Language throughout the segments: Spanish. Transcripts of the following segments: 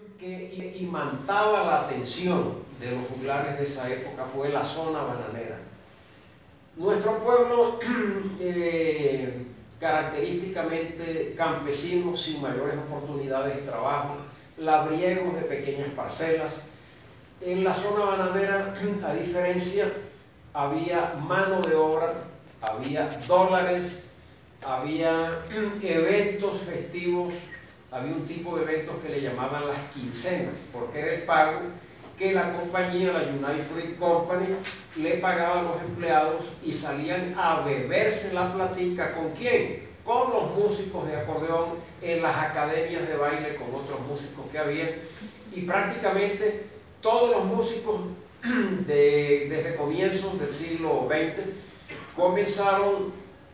que imantaba la atención de los juglares de esa época fue la zona bananera. Nuestro pueblo, característicamente campesinos sin mayores oportunidades de trabajo, labriegos de pequeñas parcelas. En la zona bananera, a diferencia, había mano de obra, había dólares, había eventos festivos, había un tipo de eventos que le llamaban las quincenas, porque era el pago que la compañía, la United Fruit Company, le pagaba a los empleados y salían a beberse la platica. ¿Con quién? Con los músicos de acordeón en las academias de baile, con otros músicos que había, y prácticamente todos los músicos desde comienzos del siglo XX comenzaron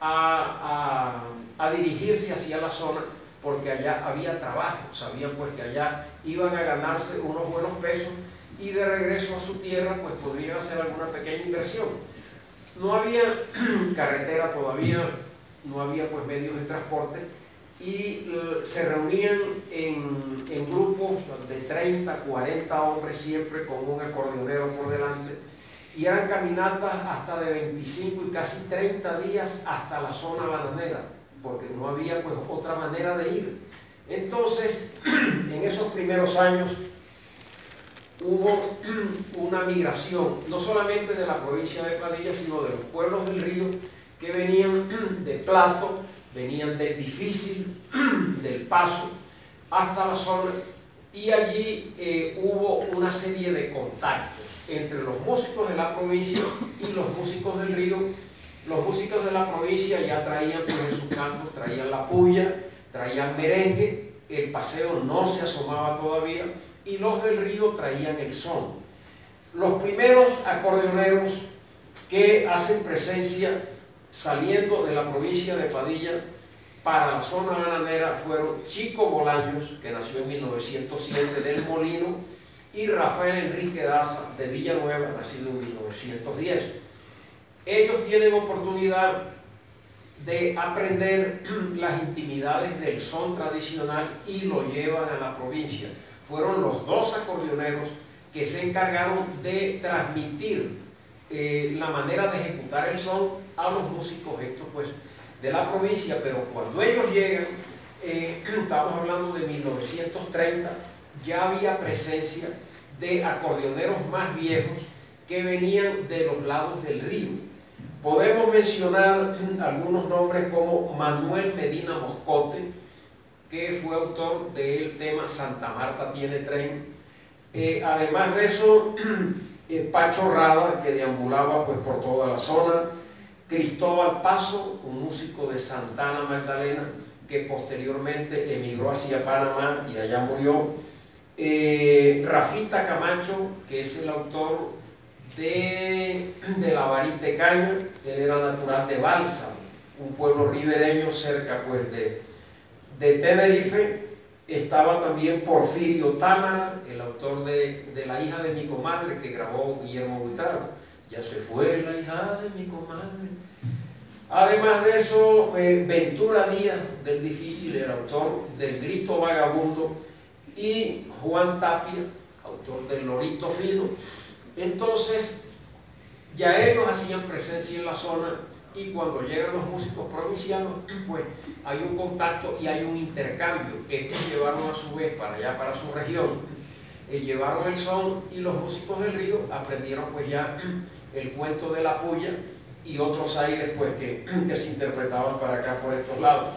a dirigirse hacia la zona, porque allá había trabajo, sabían pues que allá iban a ganarse unos buenos pesos y de regreso a su tierra pues podrían hacer alguna pequeña inversión. No había carretera todavía, no había pues medios de transporte y se reunían en grupos de 30, 40 hombres siempre con un acordeonero por delante y eran caminatas hasta de 25 y casi 30 días hasta la zona bananera, porque no había pues otra manera de ir. Entonces, en esos primeros años hubo una migración, no solamente de la provincia de Padilla, sino de los pueblos del río que venían de Plato, venían del Difícil, del Paso, hasta la zona, y allí hubo una serie de contactos entre los músicos de la provincia y los músicos del río. Los músicos de la provincia ya traían pues, en sus cantos, traían la puya, traían merengue, el paseo no se asomaba todavía, y los del río traían el son. Los primeros acordeoneros que hacen presencia saliendo de la provincia de Padilla para la zona bananera fueron Chico Bolaños, que nació en 1907 del Molino, y Rafael Enrique Daza de Villanueva, nacido en 1910. Ellos tienen oportunidad de aprender las intimidades del son tradicional y lo llevan a la provincia. Fueron los dos acordeoneros que se encargaron de transmitir la manera de ejecutar el son a los músicos estos pues de la provincia, pero cuando ellos llegan, estamos hablando de 1930, ya había presencia de acordeoneros más viejos que venían de los lados del río. Podemos mencionar algunos nombres como Manuel Medina Moscote, que fue autor del tema Santa Marta tiene tren. Además de eso, Pacho Rada, que deambulaba pues, por toda la zona. Cristóbal Paso, un músico de Santana Magdalena, que posteriormente emigró hacia Panamá y allá murió. Rafita Camacho, que es el autor de La Varita de Caña, él era natural de Balsa, un pueblo ribereño cerca pues de Tenerife. Estaba también Porfirio Támara, el autor de La hija de mi comadre, que grabó Guillermo Buitrago. Ya se fue la hija de mi comadre. Además de eso, Ventura Díaz del Difícil, el autor del Grito Vagabundo, y Juan Tapia, autor del Lorito Fino. Entonces, ya ellos hacían presencia en la zona y cuando llegan los músicos provincianos, pues hay un contacto y hay un intercambio. Estos llevaron a su vez para allá, para su región, llevaron el son y los músicos del río aprendieron pues ya el cuento de la puya y otros aires pues que se interpretaban para acá por estos lados.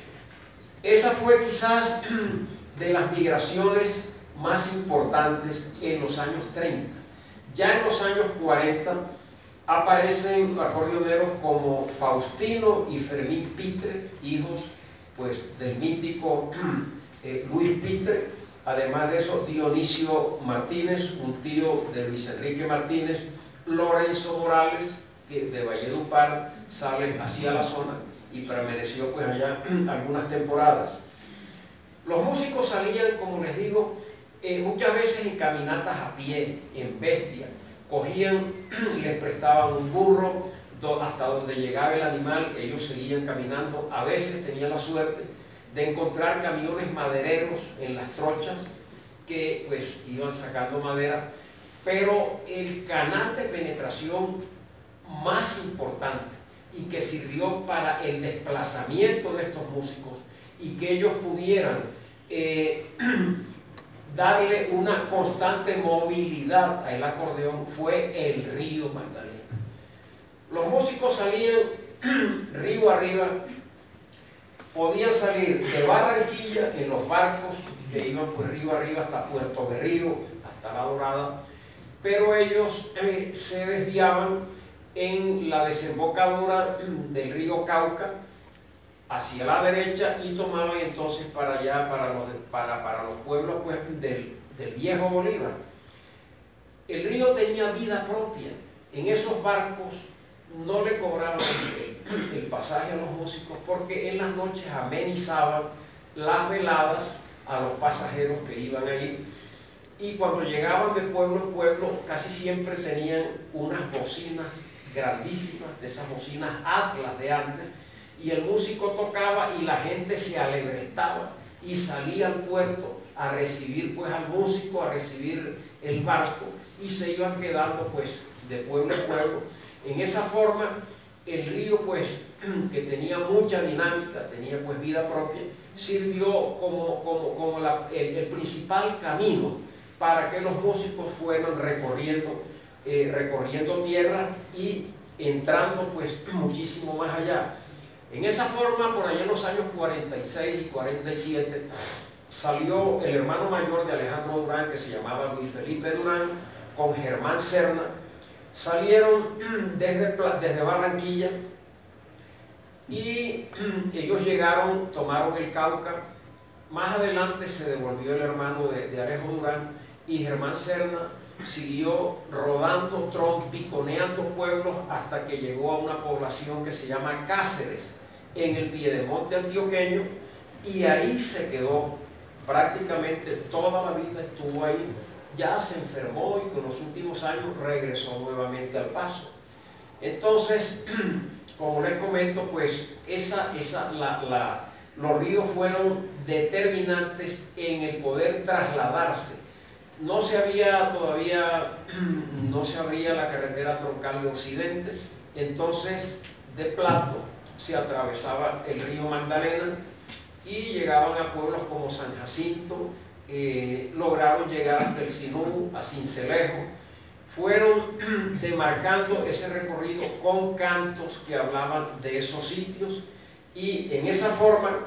Esa fue quizás de las migraciones más importantes en los años 30. Ya en los años 40 aparecen acordeoneros como Faustino y Fermín Pitre, hijos pues del mítico Luis Pitre. Además de eso, Dionisio Martínez, un tío de Luis Enrique Martínez. Lorenzo Morales, que de Valledupar sale hacia la zona y permaneció pues allá algunas temporadas. Los músicos salían, como les digo, muchas veces en caminatas a pie, en bestia. Cogían, les prestaban un burro, hasta donde llegaba el animal, ellos seguían caminando. A veces tenían la suerte de encontrar camiones madereros en las trochas que pues iban sacando madera, pero el canal de penetración más importante y que sirvió para el desplazamiento de estos músicos y que ellos pudieran darle una constante movilidad al acordeón fue el río Magdalena. Los músicos salían río arriba, podían salir de Barranquilla en los barcos que iban pues río arriba hasta Puerto Berrío, hasta La Dorada, pero ellos se desviaban en la desembocadura del río Cauca hacia la derecha y tomaban entonces para allá, para los pueblos pues, del viejo Bolívar. El río tenía vida propia. En esos barcos no le cobraban el pasaje a los músicos porque en las noches amenizaban las veladas a los pasajeros que iban allí, y cuando llegaban de pueblo en pueblo casi siempre tenían unas bocinas grandísimas, de esas bocinas Atlas de antes, y el músico tocaba y la gente se alebrestaba y salía al puerto a recibir pues al músico, a recibir el barco, y se iban quedando pues de pueblo en pueblo. En esa forma el río pues que tenía mucha dinámica, tenía pues vida propia, sirvió como el principal camino para que los músicos fueran recorriendo tierra y entrando pues muchísimo más allá. En esa forma, por allá en los años 46 y 47, salió el hermano mayor de Alejandro Durán, que se llamaba Luis Felipe Durán, con Germán Serna. Salieron desde Barranquilla y ellos llegaron, tomaron el Cauca. Más adelante se devolvió el hermano de Alejo Durán, y Germán Serna siguió rodando, trompiconeando pueblos hasta que llegó a una población que se llama Cáceres, en el Piedemonte antioqueño, y ahí se quedó prácticamente toda la vida, estuvo ahí. Ya se enfermó y con los últimos años regresó nuevamente al Paso. Entonces, como les comento, pues los ríos fueron determinantes en el poder trasladarse. No se abría la carretera troncal de Occidente, entonces de Plato se atravesaba el río Magdalena y llegaban a pueblos como San Jacinto, lograron llegar hasta el Sinú, a Sincelejo. Fueron demarcando ese recorrido con cantos que hablaban de esos sitios, y en esa forma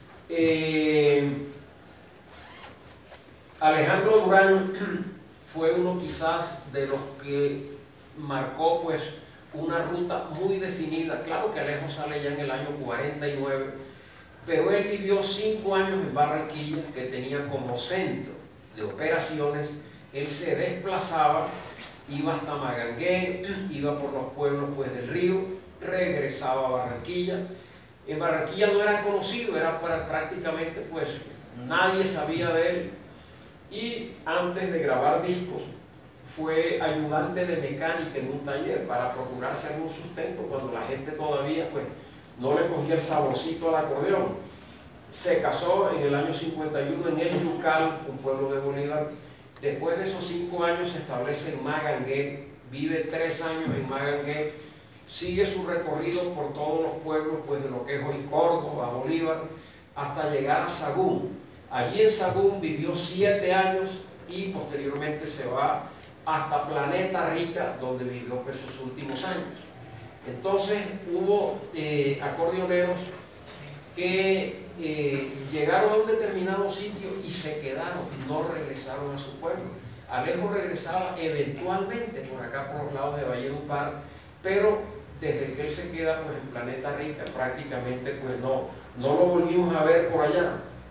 Alejandro Durán fue uno quizás de los que marcó pues una ruta muy definida. Claro que Alejo sale ya en el año 49, pero él vivió 5 años en Barranquilla, que tenía como centro de operaciones. Él se desplazaba, iba hasta Magangué, iba por los pueblos pues del río, regresaba a Barranquilla. En Barranquilla no era conocido, era prácticamente pues nadie sabía de él, y antes de grabar discos fue ayudante de mecánica en un taller para procurarse algún sustento cuando la gente todavía pues no le cogía el saborcito al acordeón. Se casó en el año 51 en El Yucal, un pueblo de Bolívar. Después de esos 5 años se establece en Magangué, vive 3 años en Magangué, sigue su recorrido por todos los pueblos pues de lo que es hoy Córdoba, Bolívar, hasta llegar a Sagún. Allí en Sagún vivió 7 años y posteriormente se va hasta Planeta Rica, donde vivió pues sus últimos años. Entonces hubo acordeoneros que llegaron a un determinado sitio y se quedaron, no regresaron a su pueblo. Alejo regresaba eventualmente por acá por los lados de Valledupar, pero desde que él se queda pues en Planeta Rica prácticamente pues no lo volvimos a ver por allá.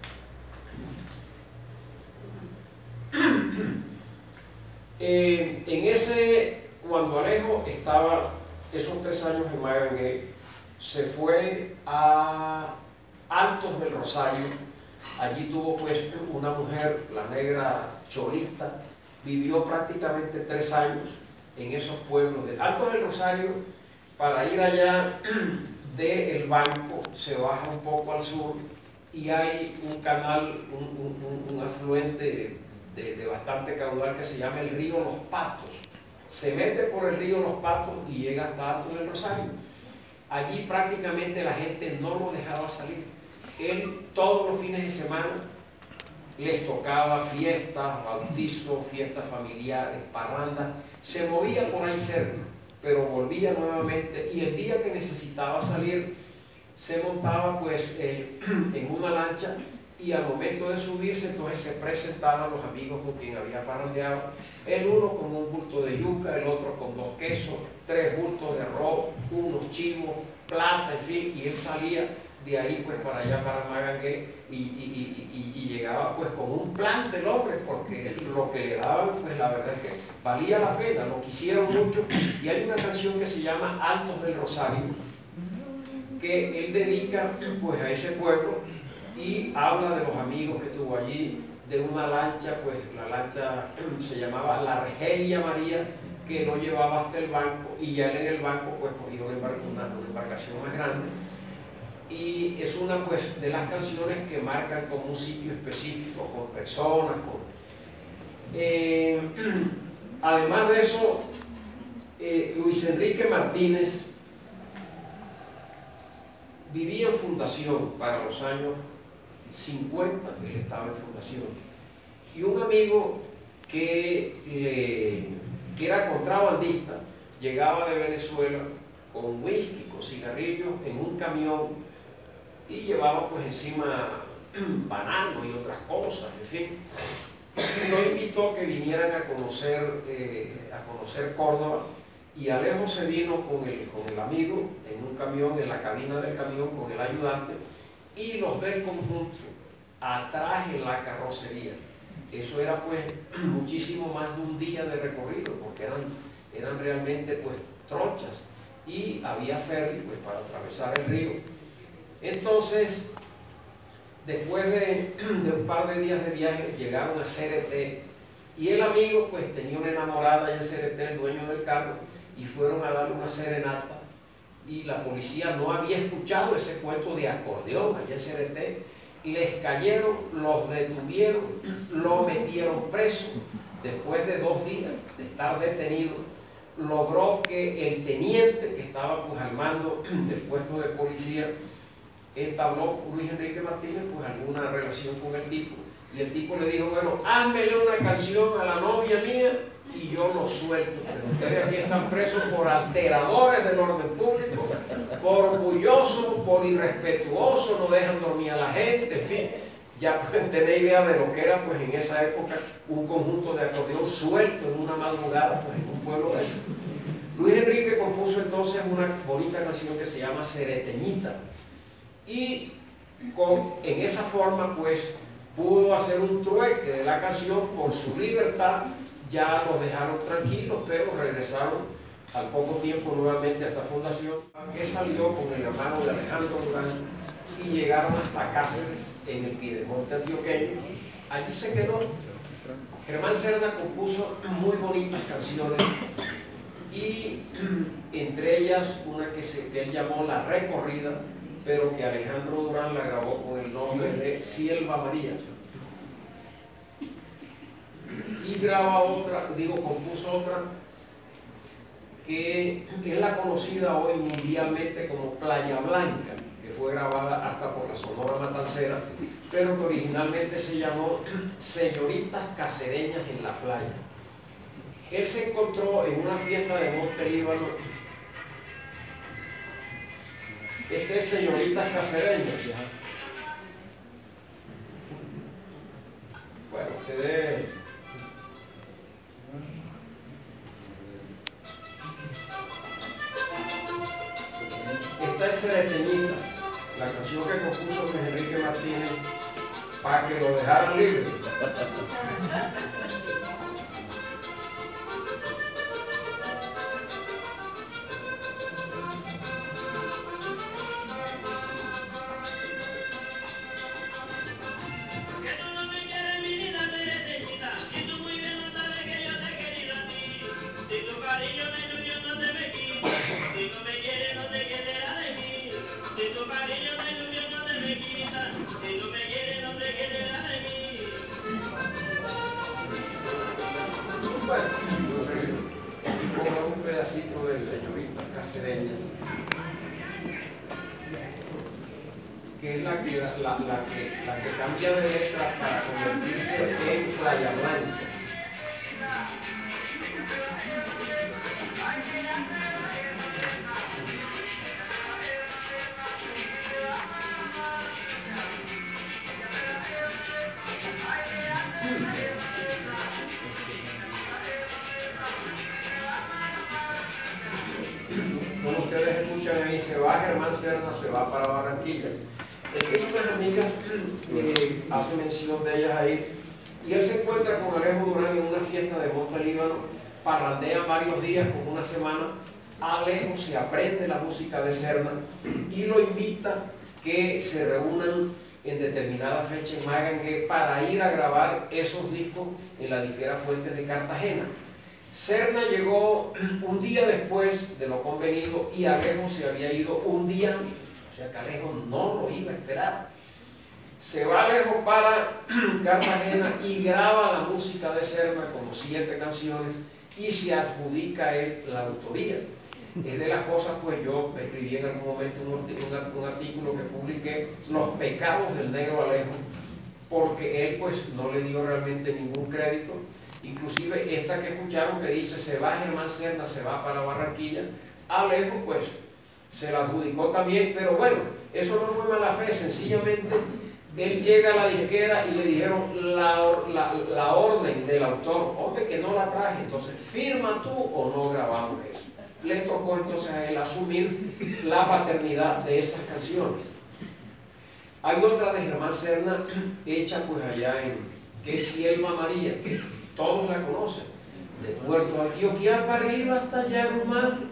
Cuando Alejo estaba esos 3 años en Magangué, se fue a Altos del Rosario. Allí tuvo pues una mujer, la negra Cholita, vivió prácticamente 3 años en esos pueblos de Altos del Rosario. Para ir allá del Banco se baja un poco al sur y hay un canal, un afluente de bastante caudal que se llama el río Los Patos. Se mete por el río Los Patos y llega hasta Alto del Rosario. Allí prácticamente la gente no lo dejaba salir. Él todos los fines de semana les tocaba fiestas, bautizos, fiestas familiares, parrandas. Se movía por ahí cerca, pero volvía nuevamente, y el día que necesitaba salir se montaba pues en una lancha, y al momento de subirse entonces se presentaban los amigos con quien había parrandeado, el uno con un bulto de yuca, el otro con 2 quesos, 3 bultos de arroz, unos chivos, plata, en fin, y él salía de ahí pues para allá, para Magangué, y llegaba pues con un plante el hombre, porque lo que le daban pues la verdad es que valía la pena, lo quisieron mucho. Y hay una canción que se llama Altos del Rosario, que él dedica pues a ese pueblo, y habla de los amigos que tuvo allí, de una lancha, pues la lancha se llamaba la Argelia María, que lo llevaba hasta el banco, y ya él en el banco pues cogió una embarcación más grande. Y es una pues de las canciones que marcan como un sitio específico, con personas, además de eso, Luis Enrique Martínez vivía en Fundación para los años 50, él estaba en Fundación, y un amigo que era contrabandista llegaba de Venezuela con whisky, con cigarrillos en un camión, y llevaba pues encima banano y otras cosas, en fin. Lo invitó a que vinieran a conocer Córdoba, y Alejo se vino con el amigo en un camión, en la cabina del camión, con el ayudante, y los del conjunto atrás en la carrocería. Eso era pues muchísimo más de un día de recorrido, porque eran realmente pues trochas, y había ferry pues para atravesar el río. Entonces, después de un par de días de viaje, llegaron a Cereté, y el amigo pues tenía una enamorada allá en Cereté, el dueño del carro, y fueron a darle una serenata, y la policía no había escuchado ese cuento de acordeón allá en Cereté. Les cayeron, los detuvieron, lo metieron preso. Después de 2 días de estar detenido, logró que el teniente que estaba pues al mando del puesto de policía entabló Luis Enrique Martínez pues alguna relación con el tipo, y el tipo le dijo: bueno, házmele una canción a la novia mía y yo lo suelto, pero ustedes aquí están presos por alteradores del orden público, por orgullosos, por irrespetuosos, no dejan dormir a la gente, en fin. Ya pueden tener idea de lo que era pues en esa época un conjunto de acordeón suelto en una madrugada pues en un pueblo de ese. Luis Enrique compuso entonces una bonita canción que se llama Cereteñita, y en esa forma pues pudo hacer un trueque de la canción por su libertad. Ya los dejaron tranquilos, pero regresaron al poco tiempo nuevamente a esta fundación, que salió con el hermano de Alejandro Durán, y llegaron hasta Cáceres, en el Piedemonte antioqueño. Allí se quedó. Germán Cerda compuso muy bonitas canciones, y entre ellas una que él llamó La Recorrida, pero que Alejandro Durán la grabó con el nombre de Silva María. Y graba otra, compuso otra, que es la conocida hoy mundialmente como Playa Blanca, que fue grabada hasta por la Sonora Matancera, pero que originalmente se llamó Señoritas Cacereñas en la Playa. Él se encontró en una fiesta de Monte Líbano. Este es Señoritas Cacereñas. Bueno, se ve. Esta es Cereteñita, la canción que compuso Luis Enrique Martínez para que lo dejaran libre. pedacito de Señoritas Cacereñas, que es la que cambia de letra para convertirse en Playa Blanca. Como ustedes escuchan ahí, se va Germán Serna, se va para Barranquilla. Tengo unas amigas que hace mención de ellas ahí, y él se encuentra con Alejo Durán en una fiesta de Monte Líbano, parrandean varios días, como una semana. Alejo se aprende la música de Serna y lo invita que se reúnan en determinada fecha en Magangué para ir a grabar esos discos en la disquera Fuentes de Cartagena. Serna llegó un día después de lo convenido y Alejo se había ido un día antes. O sea que Alejo no lo iba a esperar. Se va Alejo para Cartagena y graba la música de Serna, como 7 canciones, y se adjudica él la autoría. Es de las cosas, pues yo escribí en algún momento un artículo que publiqué, Los pecados del negro Alejo, porque él pues no le dio realmente ningún crédito. Inclusive esta que escucharon que dice se va Germán Serna, se va para Barranquilla, Alejo pues se la adjudicó también, pero bueno, eso no fue mala fe, sencillamente él llega a la disquera y le dijeron la orden del autor, hombre que no la traje, entonces firma tú o no grabamos eso. Le tocó entonces a él asumir la paternidad de esas canciones. Hay otra de Germán Serna hecha pues allá que es Cielma María, que todos la conocen, de Puerto Antioquia para arriba hasta Yarumal,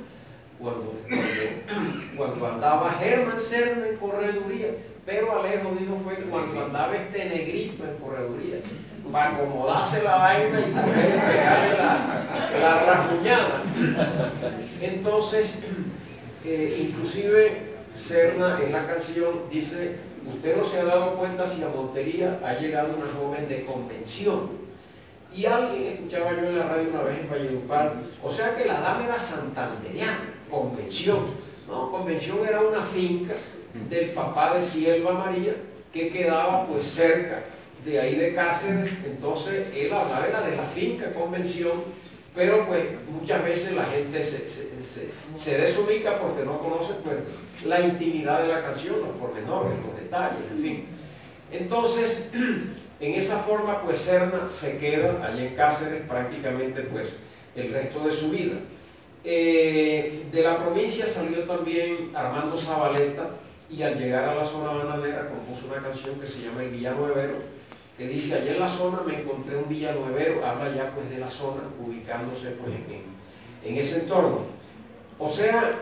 cuando andaba Germán Serna en correduría, pero Alejo dijo fue cuando andaba este negrito en correduría, para acomodarse la vaina y pegarle la rasguñada. Entonces, inclusive Serna en la canción dice, usted no se ha dado cuenta si a Montería ha llegado una joven de convención. Y alguien escuchaba yo en la radio una vez en Valledupar, o sea que la dama era santandereana, Convención, ¿no? Convención era una finca del papá de Cielma María que quedaba pues cerca de ahí de Cáceres. Entonces él hablaba era de la finca Convención, pero pues muchas veces la gente se desubica porque no conoce pues la intimidad de la canción, los pormenores, los detalles, en fin. Entonces, en esa forma pues Serna se queda allí en Cáceres prácticamente pues el resto de su vida. De la provincia salió también Armando Zabaleta, y al llegar a la zona bananera compuso una canción que se llama El Villanuevero, que dice, allá en la zona me encontré un villanuevero, habla ya pues de la zona, ubicándose pues en ese entorno. O sea,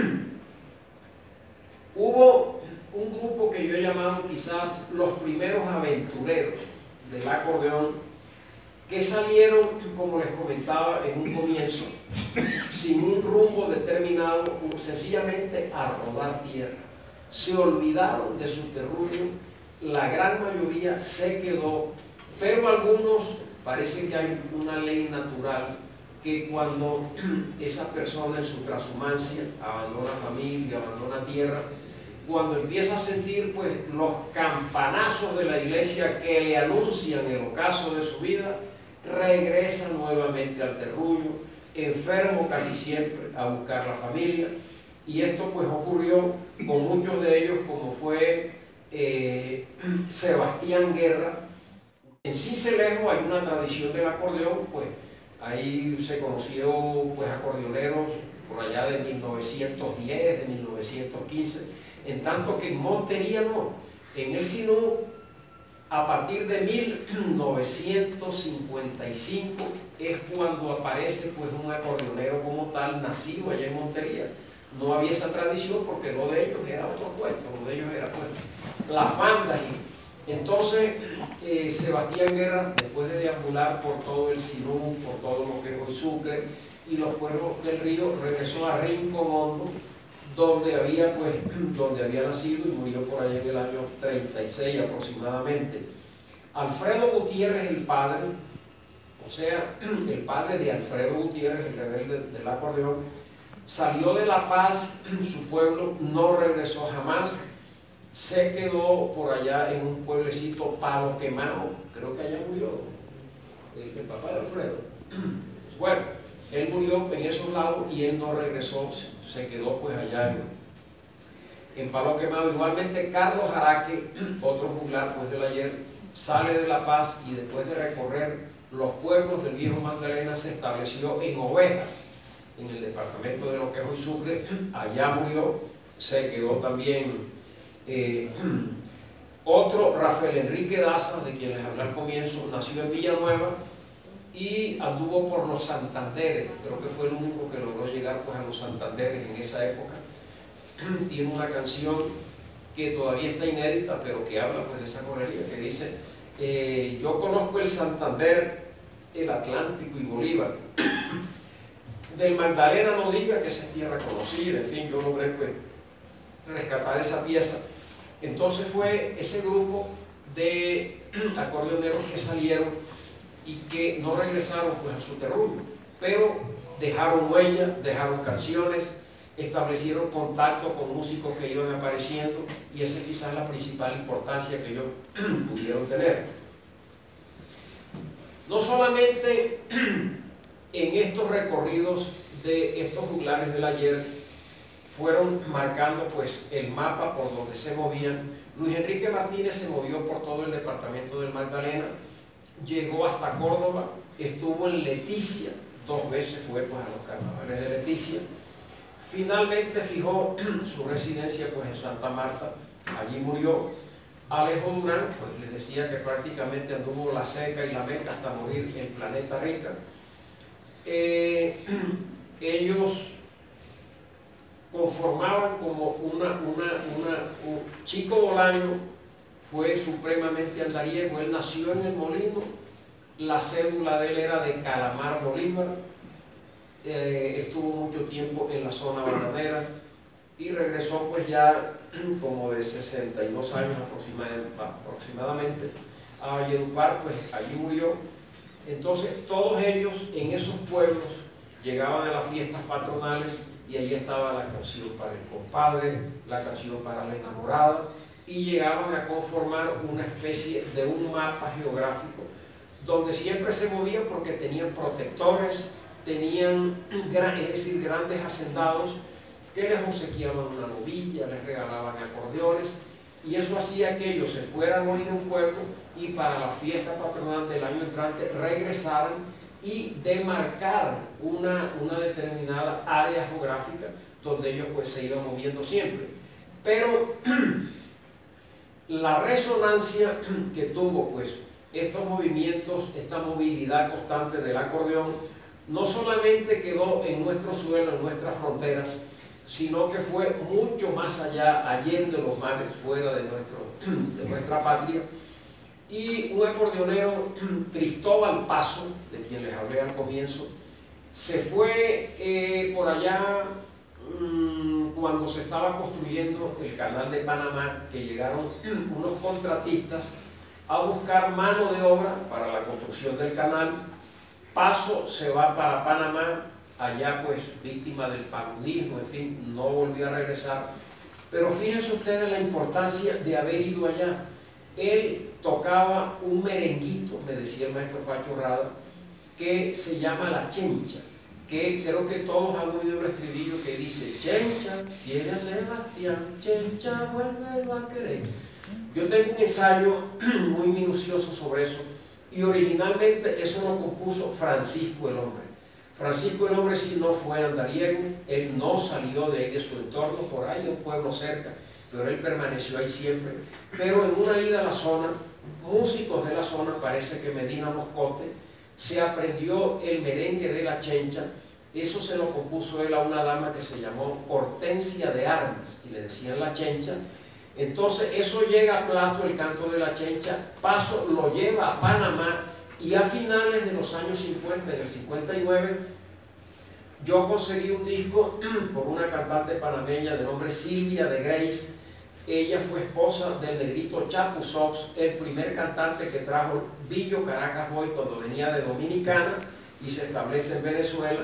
hubo un grupo que yo he llamado quizás los primeros aventureros del acordeón, que salieron, como les comentaba en un comienzo, sin un rumbo determinado, sencillamente a rodar tierra. Se olvidaron de su terruño, la gran mayoría se quedó, pero algunos, parece que hay una ley natural que cuando esa persona en su transhumancia abandona familia, abandona tierra, cuando empieza a sentir pues los campanazos de la iglesia que le anuncian el ocaso de su vida, regresa nuevamente al terruño, enfermo casi siempre, a buscar la familia. Y esto pues ocurrió con muchos de ellos, como fue Sebastián Guerra. En Sincelejo hay una tradición del acordeón, pues ahí se conoció pues acordeoneros por allá de 1910, de 1915, en tanto que en Montería no. En el Sinú, a partir de 1955 es cuando aparece pues un acordeonero como tal, nacido allá en Montería. No había esa tradición porque lo de ellos era otro cuento, lo de ellos era pues las bandas. Entonces Sebastián Guerra, después de deambular por todo el Sinú, por todo lo que es hoy Sucre y los pueblos del río, regresó a Rincón Hondo, donde había nacido y murió por allá en el año 36 aproximadamente. Alfredo Gutiérrez, el padre, o sea, el padre de Alfredo Gutiérrez, el rebelde del acordeón, salió de La Paz, su pueblo, no regresó jamás, se quedó por allá en un pueblecito Palo Quemado, creo que allá murió el papá de Alfredo. Bueno, él murió en esos lados y él no regresó, se quedó pues allá en Palo Quemado. Igualmente Carlos Araque, otro juglar pues del ayer, sale de La Paz y después de recorrer los pueblos del viejo Magdalena se estableció en Ovejas, en el departamento de lo que es hoy Sucre. Allá murió, se quedó también. Otro, Rafael Enrique Daza, de quien les hablé al comienzo, nació en Villanueva y anduvo por los Santanderes. Creo que fue el único que logró llegar pues a los Santanderes en esa época. Tiene una canción que todavía está inédita, pero que habla pues de esa correría, que dice: yo conozco el Santander, el Atlántico y Bolívar. Del Magdalena no diga que esa es tierra conocida. En fin, yo logré pues rescatar esa pieza. Entonces fue ese grupo de acordeoneros que salieron y que no regresaron pues a su terruño, pero dejaron huella, dejaron canciones, establecieron contacto con músicos que iban apareciendo, y esa es quizás la principal importancia que ellos pudieron tener. No solamente en estos recorridos de estos juglares del ayer fueron marcando pues el mapa por donde se movían. Luis Enrique Martínez se movió por todo el departamento del Magdalena, llegó hasta Córdoba, estuvo en Leticia, 2 veces fue pues a los carnavales de Leticia. Finalmente fijó su residencia pues en Santa Marta, allí murió. Alejo Durán, pues les decía que prácticamente anduvo la Seca y la Meca hasta morir en Planeta Rica. Ellos conformaban como un Chico Bolaño fue supremamente andariego. Él nació en El Molino, la cédula de él era de Calamar, Bolívar. Estuvo mucho tiempo en la zona bananera y regresó pues ya como de 62 años aproximadamente a Valledupar, pues allí murió. Entonces todos ellos en esos pueblos llegaban a las fiestas patronales y ahí estaba la canción para el compadre, la canción para la enamorada, y llegaban a conformar una especie de un mapa geográfico donde siempre se movían porque tenían protectores, tenían, es decir, grandes hacendados que les obsequiaban una novilla, les regalaban acordeones, y eso hacía que ellos se fueran a oír un pueblo y para la fiesta patronal del año entrante regresaran y demarcar una determinada área geográfica donde ellos pues se iban moviendo siempre. Pero la resonancia que tuvo pues estos movimientos, esta movilidad constante del acordeón, no solamente quedó en nuestro suelo, en nuestras fronteras, sino que fue mucho más allá, allende los mares, fuera de nuestra patria. Y un acordeonero, Cristóbal Paso, de quien les hablé al comienzo, se fue por allá cuando se estaba construyendo el canal de Panamá, que llegaron unos contratistas a buscar mano de obra para la construcción del canal. Paso se va para Panamá, allá pues víctima del paludismo, en fin, no volvió a regresar. Pero fíjense ustedes la importancia de haber ido allá. Él tocaba un merenguito, me decía el maestro Pacho Rada, que se llama La Chencha, que creo que todos han oído el estribillo que dice: Chencha quiere a Sebastián, Chencha vuelve a querer. Yo tengo un ensayo muy minucioso sobre eso, y originalmente eso lo compuso Francisco el Hombre. Francisco el Hombre sí no fue andariego, él no salió de ahí de su entorno, por ahí un pueblo cerca, pero él permaneció ahí siempre. Pero en una ida a la zona, músicos de la zona, parece que Medina Moscote, se aprendió el merengue de La Chencha. Eso se lo compuso él a una dama que se llamó Hortensia de Armas, y le decían La Chencha. Entonces eso llega a Plato, el canto de La Chencha. Paso lo lleva a Panamá, y a finales de los años 50, en el 59, yo conseguí un disco por una cantante panameña de nombre Silvia de Grace. Ella fue esposa del negrito Chapu Sox, el primer cantante que trajo Billo Caracas Boy cuando venía de Dominicana y se establece en Venezuela.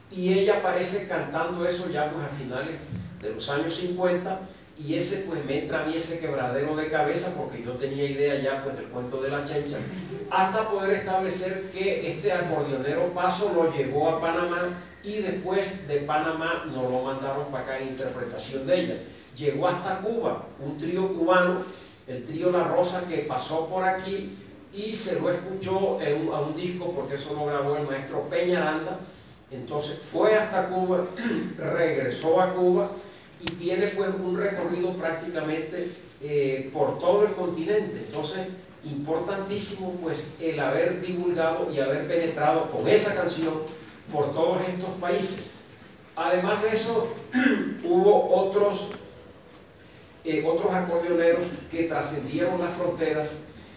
y ella aparece cantando eso ya pues a finales de los años 50, y ese pues me entra a mí ese quebradero de cabeza, porque yo tenía idea ya pues del cuento de la chencha, hasta poder establecer que este acordeonero Paso lo llevó a Panamá, y después de Panamá nos lo mandaron para acá en interpretación de ella. Llegó hasta Cuba, un trío cubano, el trío La Rosa, que pasó por aquí y se lo escuchó a un disco, porque eso lo grabó el maestro Peñaranda. Entonces fue hasta Cuba, regresó a Cuba y tiene pues un recorrido prácticamente por todo el continente. Entonces, importantísimo pues el haber divulgado y haber penetrado con esa canción por todos estos países. Además de eso, hubo otros acordeoneros que trascendieron las fronteras.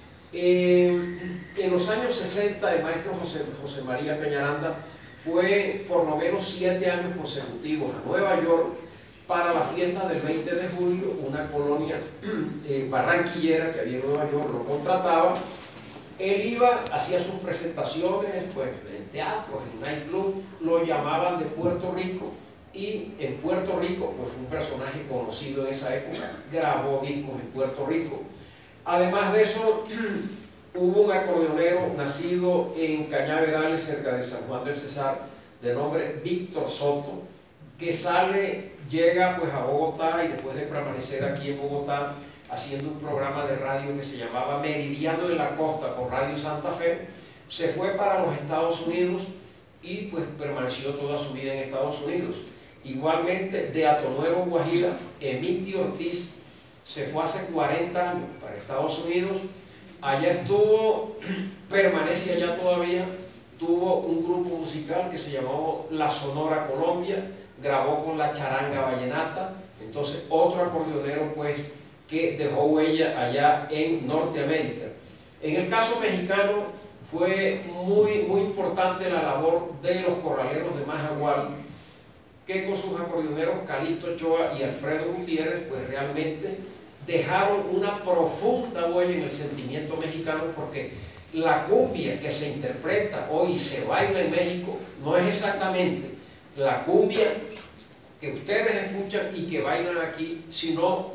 En los años 60 el maestro José María Peñaranda fue por lo menos 7 años consecutivos a Nueva York para la fiesta del 20 de julio. Una colonia barranquillera que había en Nueva York lo contrataba. Él iba, hacía sus presentaciones pues, en teatros, en nightclub, lo llamaban de Puerto Rico, y en Puerto Rico pues, fue un personaje conocido en esa época, grabó discos en Puerto Rico. Además de eso, hubo un acordeonero nacido en Cañaveral, cerca de San Juan del Cesar, de nombre Víctor Soto, que llega pues a Bogotá, y después de permanecer aquí en Bogotá haciendo un programa de radio que se llamaba Meridiano de la Costa por Radio Santa Fe, se fue para los Estados Unidos y pues permaneció toda su vida en Estados Unidos. Igualmente de Atonuevo, Guajira, Emilio Ortiz se fue hace 40 años para Estados Unidos. Allá estuvo, permanece allá todavía, tuvo un grupo musical que se llamó La Sonora Colombia, grabó con la charanga vallenata. Entonces otro acordeonero pues que dejó huella allá en Norteamérica. En el caso mexicano fue muy importante la labor de los corraleros de Majagual, que con sus acordeoneros Calixto Ochoa y Alfredo Gutiérrez pues realmente dejaron una profunda huella en el sentimiento mexicano, porque la cumbia que se interpreta hoy y se baila en México no es exactamente la cumbia que ustedes escuchan y que bailan aquí, sino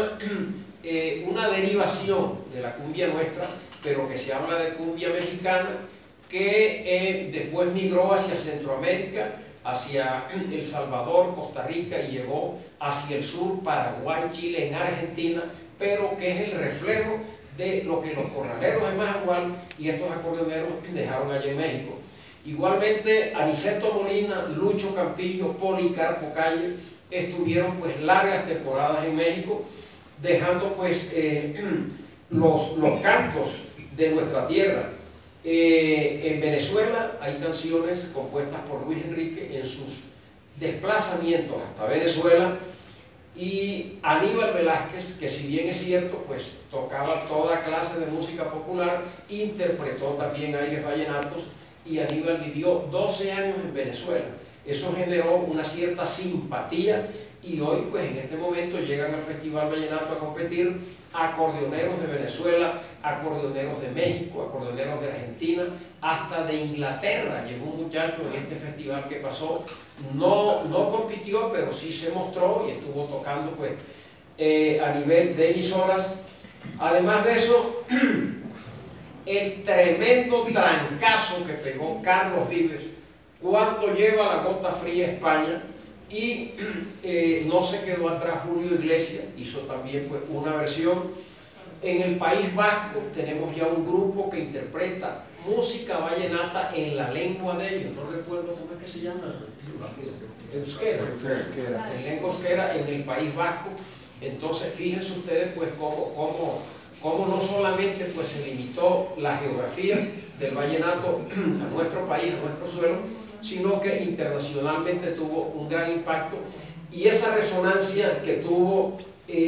una derivación de la cumbia nuestra, pero que se habla de cumbia mexicana, que después migró hacia Centroamérica, hacia El Salvador, Costa Rica, y llegó hacia el sur, Paraguay, Chile, en Argentina, pero que es el reflejo de lo que los corraleros de Majagual y estos acordeoneros dejaron allá en México. Igualmente Aniceto Molina, Lucho Campillo, Policarpo Calle estuvieron pues largas temporadas en México, dejando pues los cantos de nuestra tierra. En Venezuela hay canciones compuestas por Luis Enrique en sus desplazamientos hasta Venezuela, y Aníbal Velázquez, que si bien es cierto pues tocaba toda clase de música popular, interpretó también aires vallenatos, y Aníbal vivió 12 años en Venezuela. Eso generó una cierta simpatía, y hoy pues en este momento llegan al Festival Vallenato a competir acordeoneros de Venezuela, acordeoneros de México, acordeoneros de Argentina, hasta de Inglaterra. Llegó un muchacho en este festival que pasó, no compitió, pero sí se mostró y estuvo tocando pues a nivel de emisoras. Además de eso, el tremendo trancazo que pegó Carlos Vives cuando lleva la Gota Fría a España, y no se quedó atrás. Julio Iglesias hizo también pues una versión. En el País Vasco tenemos ya un grupo que interpreta música vallenata en la lengua de ellos, no recuerdo cómo es que se llama, euskera, en lengua euskera, en el País Vasco. Entonces fíjense ustedes pues cómo no solamente pues se limitó la geografía del vallenato a nuestro país, a nuestro suelo, sino que internacionalmente tuvo un gran impacto, y esa resonancia que tuvo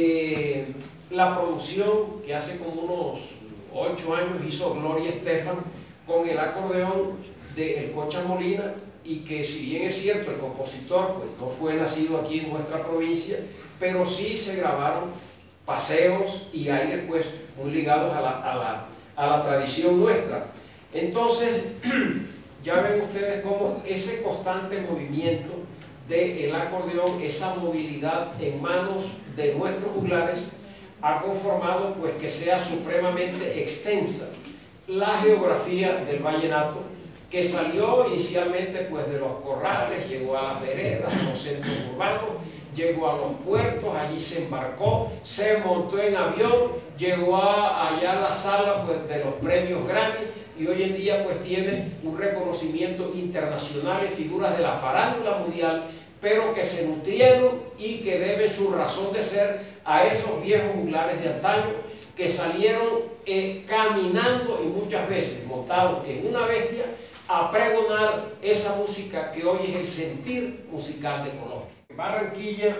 la producción que hace como unos 8 años hizo Gloria Estefan con el acordeón de El Cocha Molina, y que si bien es cierto el compositor pues no fue nacido aquí en nuestra provincia, pero sí se grabaron paseos y aires pues muy ligados a la tradición nuestra. Entonces ya ven ustedes cómo ese constante movimiento del acordeón, esa movilidad en manos de nuestros juglares, ha conformado pues que sea supremamente extensa la geografía del vallenato, que salió inicialmente pues de los corrales, llegó a las veredas, a los centros urbanos, llegó a los puertos, allí se embarcó, se montó en avión, llegó allá a la sala pues de los premios Grammy, y hoy en día pues tiene un reconocimiento internacional en figuras de la farándula mundial, pero que se nutrieron y que deben su razón de ser a esos viejos juglares de antaño que salieron caminando y muchas veces montados en una bestia a pregonar esa música que hoy es el sentir musical de Colombia. En Barranquilla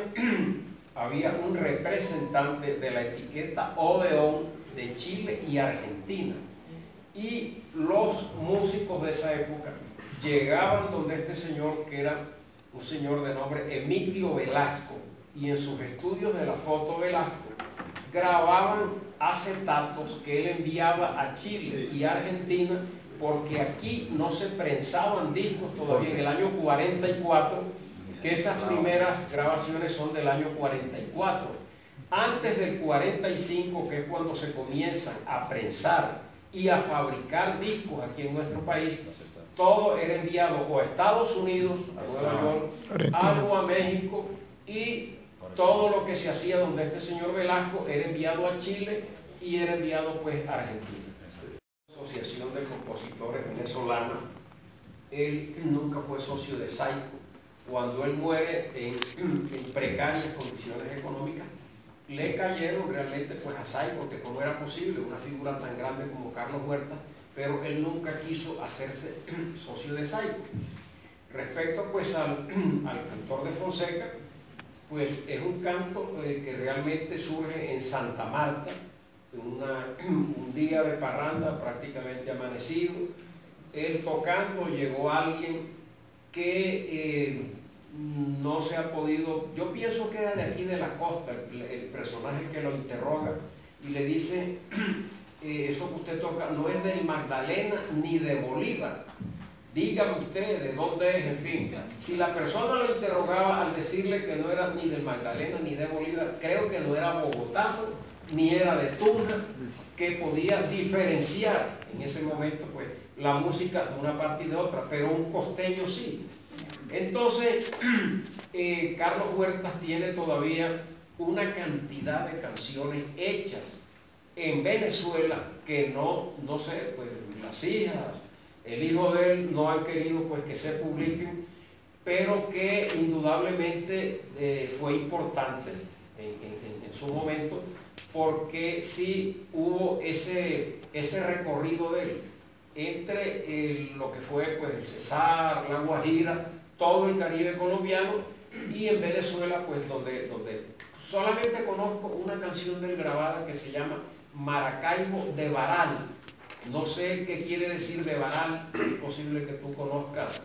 había un representante de la etiqueta Odeón de Chile y Argentina, y los músicos de esa época llegaban donde este señor, que era un señor de nombre Emilio Velasco, y en sus estudios de la foto Velasco grababan acetatos que él enviaba a Chile y Argentina, porque aquí no se prensaban discos todavía en el año 44, que esas primeras grabaciones son del año 44. Antes del 45, que es cuando se comienzan a prensar y a fabricar discos aquí en nuestro país, todo era enviado o a Estados Unidos, a Nueva York, algo a México, y todo lo que se hacía donde este señor Velasco era enviado a Chile y era enviado pues a Argentina. Asociación de Compositores Venezolanos, él nunca fue socio de Saico. Cuando él muere en precarias condiciones económicas, le cayeron realmente pues a Saico, que cómo era posible una figura tan grande como Carlos Huerta, pero él nunca quiso hacerse socio de Saico. Respecto pues al cantor de Fonseca, pues es un canto que realmente surge en Santa Marta, un día de parranda prácticamente amanecido. Él tocando, llegó alguien que no se ha podido, yo pienso que era de aquí de la costa, el personaje que lo interroga y le dice, eso que usted toca no es del Magdalena ni de Bolívar, dígame usted de dónde es, en fin. Si la persona lo interrogaba al decirle que no era ni del Magdalena ni de Bolívar, creo que no era bogotano ni era de Tunja, que podía diferenciar en ese momento pues la música de una parte y de otra, pero un costeño sí. Entonces Carlos Huertas tiene todavía una cantidad de canciones hechas en Venezuela que no sé, pues las hijas, el hijo de él no han querido pues que se publiquen, pero que indudablemente fue importante en su momento, porque sí hubo ese recorrido de él entre lo que fue pues el Cesar, la Guajira, todo el Caribe colombiano, y en Venezuela pues donde solamente conozco una canción del grabada que se llama Maracaibo de Baral. No sé qué quiere decir de Baral, es posible que tú conozcas,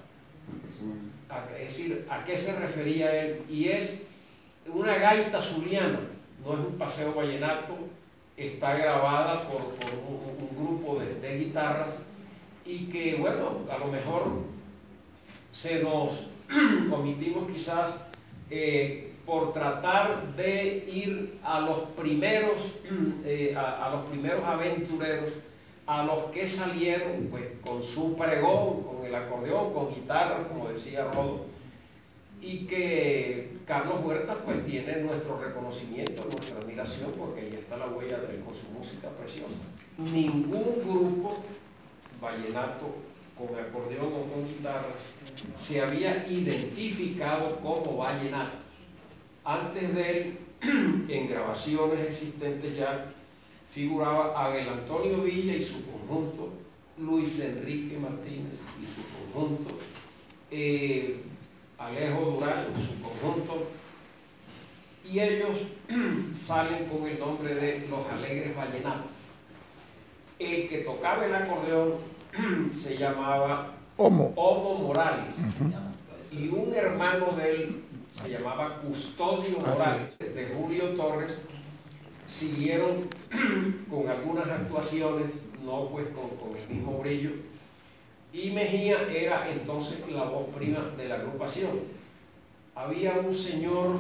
es decir, a qué se refería él, y es una gaita zuliana, no es un paseo vallenato, está grabada por un grupo de guitarras, y que bueno, a lo mejor se nos omitimos quizás por tratar de ir a los primeros aventureros, a los que salieron pues con su pregón, con el acordeón, con guitarra, como decía Rodo, y que Carlos Huertas pues tiene nuestro reconocimiento, nuestra admiración, porque ahí está la huella de él con su música preciosa. Ningún grupo vallenato con acordeón o con guitarra se había identificado como vallenato. Antes de él, en grabaciones existentes ya, figuraba Abel Antonio Villa y su conjunto, Luis Enrique Martínez y su conjunto, Alejo Durán y su conjunto, y ellos salen con el nombre de Los Alegres Vallenatos. El que tocaba el acordeón se llamaba Omo Morales, y un hermano de él se llamaba Custodio Morales, de Julio Torres. Siguieron con algunas actuaciones, no pues con el mismo brillo, y Mejía era entonces la voz prima de la agrupación. Había un señor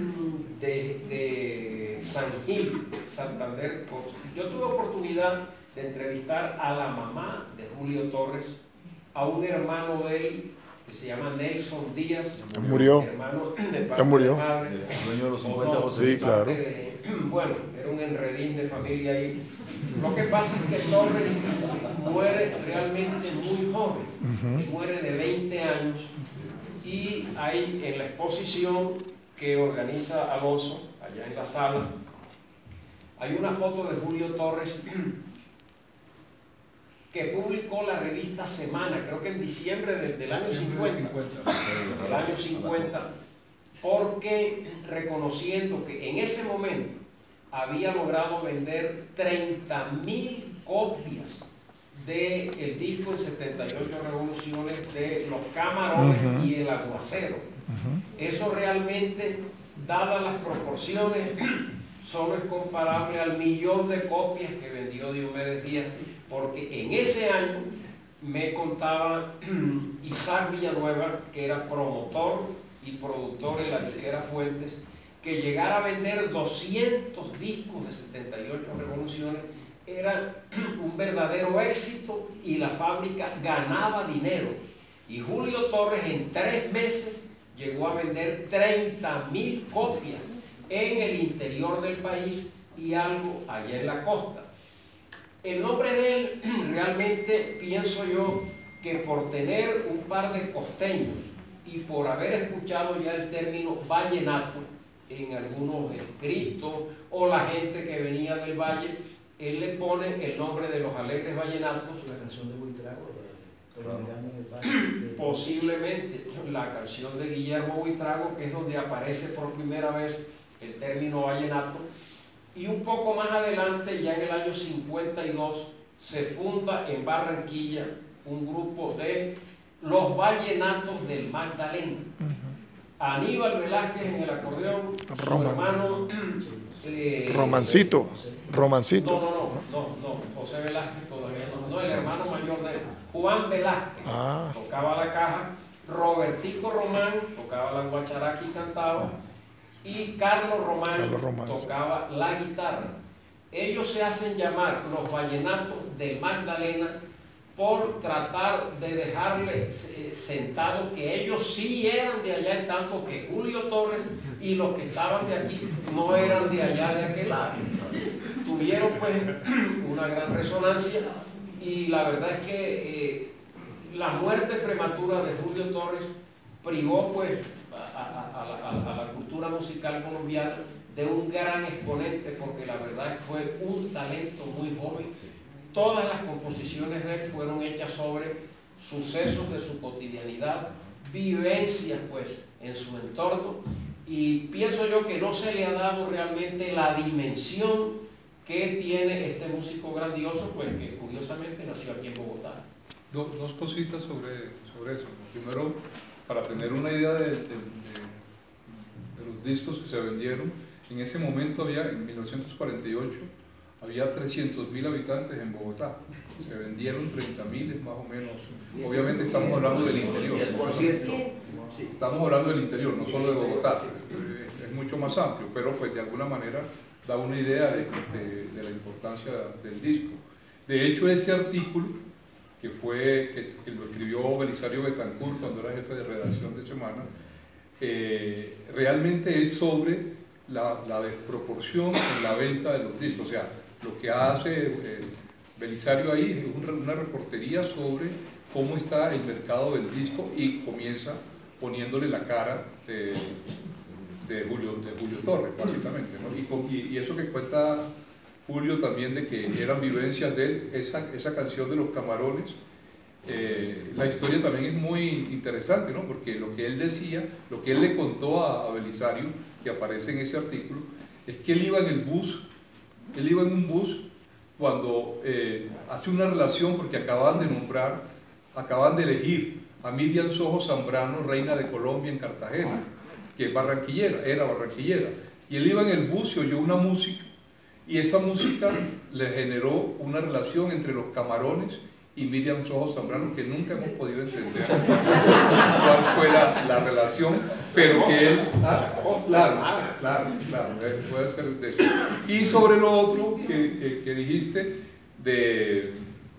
de San Gil, Santander. Yo tuve oportunidad de entrevistar a la mamá de Julio Torres, a un hermano de él que se llama Nelson Díaz. Murió. Hermano de parte Ya murió. de madre. Dueño de los 50 No, sí, claro. Bueno, era un enredín de familia ahí. Lo que pasa es que Torres muere realmente muy joven. Muere de 20 años. Y hay en la exposición que organiza Alonso, allá en la sala, hay una foto de Julio Torres que publicó la revista Semana, creo que en diciembre del año 50, del año 50, porque reconociendo que en ese momento había logrado vender 30.000 copias del disco en 78 revoluciones de Los Camarones y El Aguacero. Eso realmente, dadas las proporciones, solo es comparable al 1.000.000 de copias que vendió Diomedes Díaz, porque en ese año me contaba Isaac Villanueva, que era promotor y productor en la disquera Fuentes, que llegar a vender 200 discos de 78 revoluciones era un verdadero éxito y la fábrica ganaba dinero. Y Julio Torres en 3 meses llegó a vender 30.000 copias en el interior del país y algo allá en la costa. El nombre de él realmente pienso yo que por tener un par de costeños y por haber escuchado ya el término vallenato en algunos escritos o la gente que venía del valle, él le pone el nombre de Los Alegres Vallenatos. La canción de Buitrago, Posiblemente la canción de Guillermo Buitrago, que es donde aparece por primera vez el término vallenato. Y un poco más adelante, ya en el año 52, se funda en Barranquilla un grupo de Los Vallenatos del Magdalena. Aníbal Velázquez en el acordeón, su hermano Romancito. No, José Velázquez todavía no, el hermano mayor de él, Juan Velázquez, tocaba la caja, Robertico Román tocaba la guacharaca y cantaba, y Carlos Román tocaba la guitarra. Ellos se hacen llamar Los Vallenatos del Magdalena por tratar de dejarle sentado que ellos sí eran de allá, en tanto que Julio Torres y los que estaban de aquí no eran de allá, de aquel lado. Tuvieron pues una gran resonancia y la verdad es que la muerte prematura de Julio Torres privó pues a la cultura musical colombiana de un gran exponente, porque la verdad es que fue un talento muy joven. Todas las composiciones de él fueron hechas sobre sucesos de su cotidianidad, vivencias pues en su entorno, y pienso yo que no se le ha dado realmente la dimensión que tiene este músico grandioso, pues que curiosamente nació aquí en Bogotá. Dos cositas sobre eso. Primero, para tener una idea de los discos que se vendieron, en ese momento había, en 1948, había 300.000 habitantes en Bogotá. Se vendieron 30.000 más o menos. Obviamente estamos hablando del interior. 10%. Estamos hablando del interior, no solo de Bogotá. Es mucho más amplio, pero pues de alguna manera da una idea de la importancia del disco. De hecho, este artículo, que lo escribió Belisario Betancourt cuando era jefe de redacción de Semana, realmente es sobre la desproporción en la venta de los discos. O sea, lo que hace Belisario ahí es una reportería sobre cómo está el mercado del disco y comienza poniéndole la cara de Julio Torres, básicamente, ¿no? Y eso que cuenta Julio también, de que eran vivencias de él, esa canción de Los Camarones, la historia también es muy interesante, ¿no? Porque lo que él decía, lo que él le contó a Belisario, que aparece en ese artículo, es que él iba en un bus cuando hace una relación, porque acaban de elegir a Miriam Sojo Zambrano, reina de Colombia en Cartagena, que es era barranquillera, y él iba en el bus y oyó una música, y esa música le generó una relación entre Los Camarones y Miriam Sojo Zambrano, que nunca hemos podido entender cuál fue la relación, pero que él... Claro, puede ser de eso. Y sobre lo otro que dijiste, de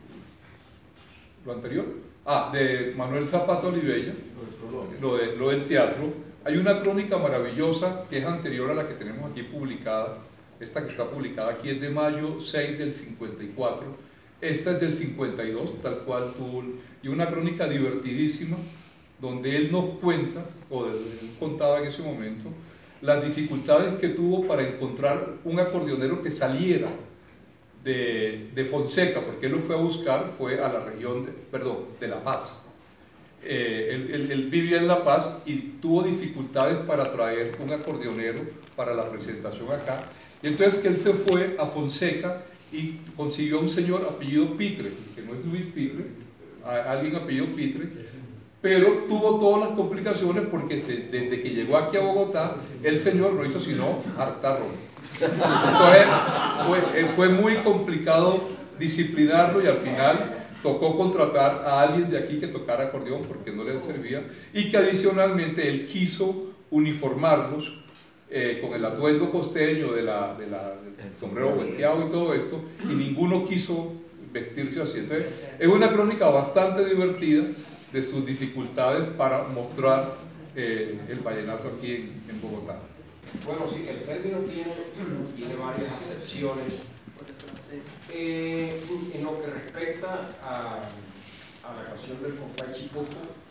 lo anterior, de Manuel Zapata Olivella, lo del teatro, hay una crónica maravillosa que es anterior a la que tenemos aquí publicada. Esta que está publicada aquí es de mayo 6 del 54, esta es del 52, tal cual tú, y una crónica divertidísima donde él nos cuenta, o él contaba en ese momento, las dificultades que tuvo para encontrar un acordeonero que saliera de Fonseca, porque él lo fue a buscar, fue a la región de La Paz. Él vivía en La Paz y tuvo dificultades para traer un acordeonero para la presentación acá, y entonces que él se fue a Fonseca y consiguió a un señor apellido Pitre, que no es Luis Pitre, alguien apellido Pitre, pero tuvo todas las complicaciones porque desde que llegó aquí a Bogotá, el señor no hizo sino hartar ron. Entonces fue muy complicado disciplinarlo y al final tocó contratar a alguien de aquí que tocara acordeón porque no le servía, y que adicionalmente él quiso uniformarlos con el atuendo costeño del sombrero volteado y todo esto, y ninguno quiso vestirse así. Entonces es una crónica bastante divertida de sus dificultades para mostrar el vallenato aquí en Bogotá. Bueno, sí, el término tiene varias acepciones. En lo que respecta a la canción del Compay Chipuco,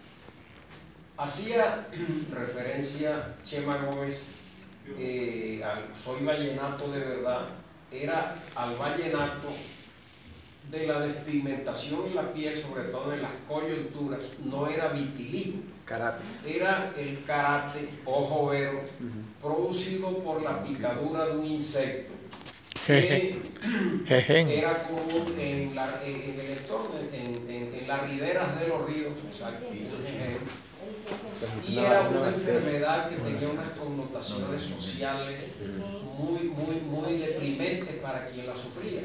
hacía referencia Chema Gómez al Soy Vallenato de verdad, era al vallenato de la despigmentación en la piel, sobre todo en las coyunturas, no era vitiligo, era el karate o jovero producido por la picadura de un insecto que era común en el entorno, en las riberas de los ríos, y era una enfermedad que tenía unas connotaciones sociales muy deprimentes para quien la sufría,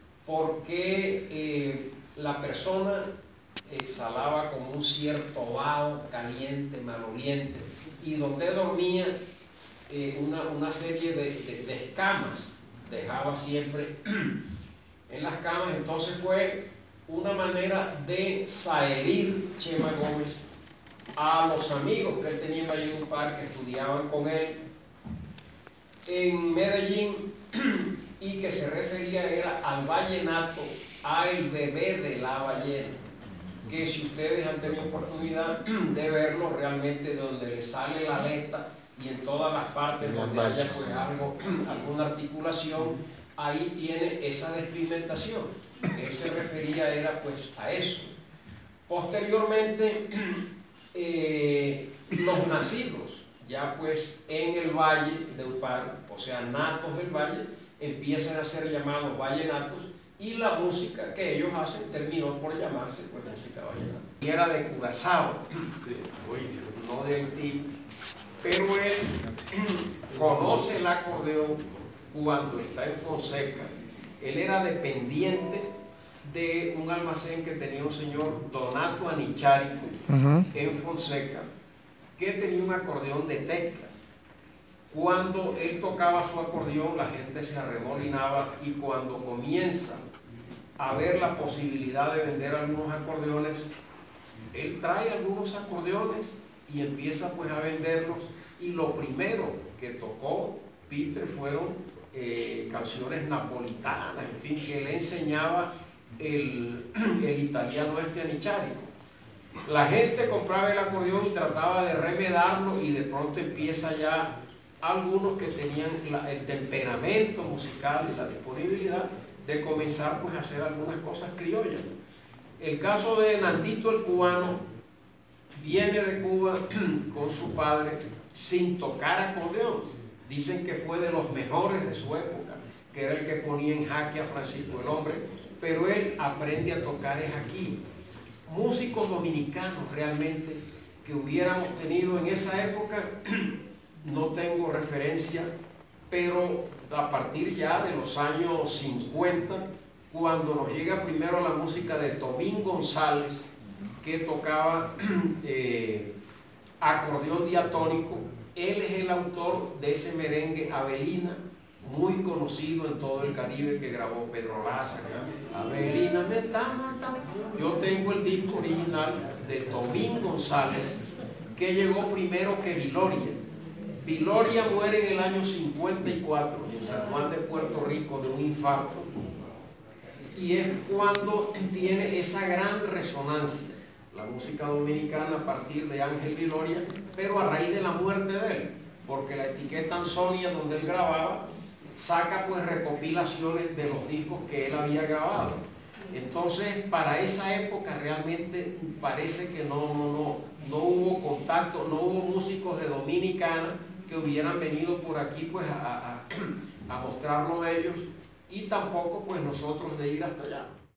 porque la persona exhalaba como un cierto vaho caliente, maloliente, y donde dormía una serie de escamas dejaba siempre en las camas. Entonces fue una manera de saherir Chema Gómez a los amigos que él tenía en Valledupar, que estudiaban con él en Medellín, y que se refería era al vallenato, al bebé de la ballena, que si ustedes han tenido oportunidad de verlo, realmente de donde le sale la aleta y en todas las partes donde haya pues alguna articulación, ahí tiene esa despigmentación. Él se refería era pues a eso. Posteriormente, los nacidos ya pues en el Valle de Upar, o sea natos del Valle, empiezan a ser llamados vallenatos, y la música que ellos hacen terminó por llamarse pues música vallenata. Y era de Curazao, no de Haití, pero él conoce el acordeón cuando está en Fonseca. Él era dependiente de un almacén que tenía un señor Donato Anichari en Fonseca, que tenía un acordeón de teclas. Cuando él tocaba su acordeón, la gente se arremolinaba, y cuando comienza a ver la posibilidad de vender algunos acordeones, él trae algunos acordeones y empieza pues a venderlos, y lo primero que tocó Pitre fueron canciones napolitanas, en fin, que le enseñaba el italiano Anichari. La gente compraba el acordeón y trataba de remedarlo, y de pronto empieza ya algunos que tenían el temperamento musical y la disponibilidad de comenzar pues a hacer algunas cosas criollas. El caso de Nandito el cubano viene de Cuba con su padre sin tocar acordeón. Dicen que fue de los mejores de su época, que era el que ponía en jaque a Francisco el Hombre, pero él aprende a tocar es aquí. Músicos dominicanos realmente que hubiéramos tenido en esa época, no tengo referencia, pero a partir ya de los años 50, cuando nos llega primero la música de Tomín González, que tocaba acordeón diatónico. Él es el autor de ese merengue Avelina, muy conocido en todo el Caribe, que grabó Pedro Laza. Avelina me está matando. Yo tengo el disco original de Tomín González, que llegó primero que Viloria. Viloria muere en el año 54 en San Juan de Puerto Rico de un infarto, y es cuando tiene esa gran resonancia la música dominicana a partir de Ángel Viloria, pero a raíz de la muerte de él, porque la etiqueta Ansonia, donde él grababa, saca pues recopilaciones de los discos que él había grabado. Entonces, para esa época realmente parece que no hubo contacto, no hubo músicos de Dominicana que hubieran venido por aquí pues a mostrarlo ellos, y tampoco pues nosotros de ir hasta allá.